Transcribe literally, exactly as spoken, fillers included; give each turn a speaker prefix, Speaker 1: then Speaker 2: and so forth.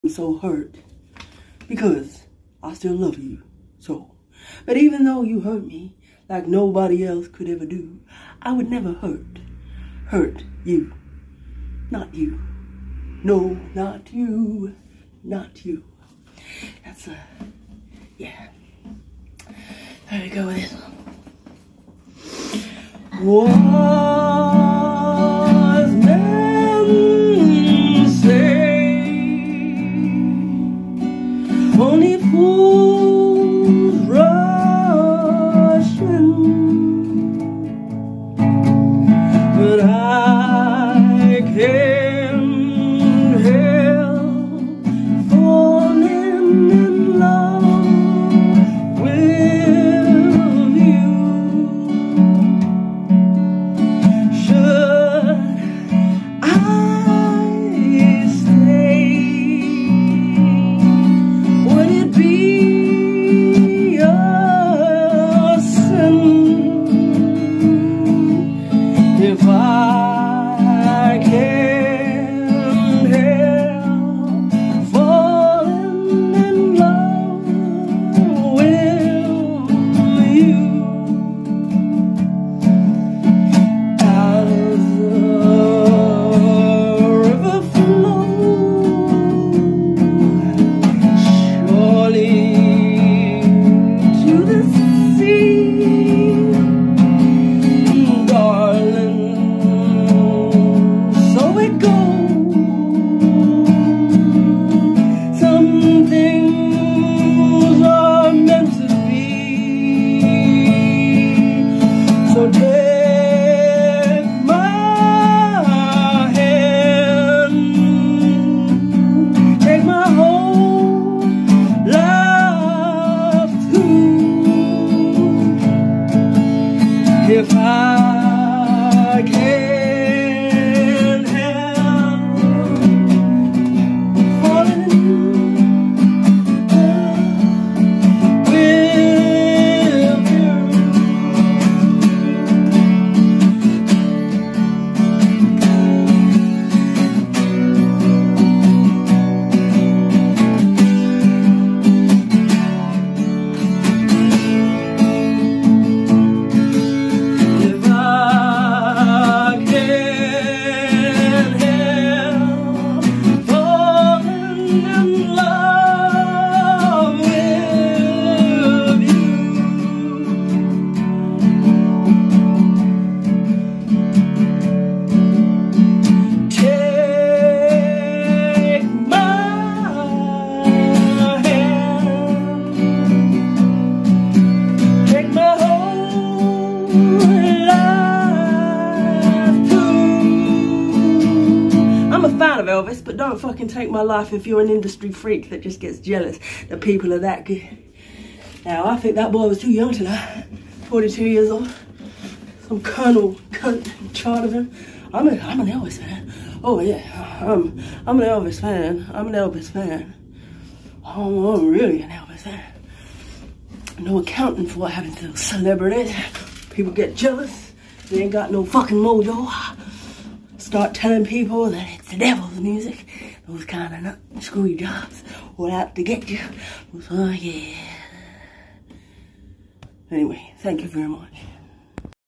Speaker 1: I'm so hurt because I still love you so. But even though you hurt me like nobody else could ever do, I would never hurt, hurt you. Not you. No, not you. Not you. That's a, yeah. There we go with this one. Was men say only fools rush in, but I can't help falling in love with you. Should I stay? Would it be a sin if I can't help falling in love with you? As the river flows surely to the sea, darling, so it goes. Some things are meant to be. So take my hand, take my whole life too. If I can't help falling in love with you. If I can't help falling in love with you, take my hand, take my whole life too. I'm a fan of Elvis, but don't fucking take my life if you're an industry freak that just gets jealous that people are that good. Now, I think that boy was too young to die. forty-two years old. Some colonel cunt in charge of him. I'm, a, I'm an Elvis fan. Oh, yeah. I'm, I'm an Elvis fan. I'm an Elvis fan. Oh, I'm really an Elvis fan. No accounting for what happens to those celebrities. People get jealous. They ain't got no fucking mojo. Start telling people that it's the devil's music. Those kind of nut screwy jobs will out to get you. So, yeah. Anyway, thank you very much.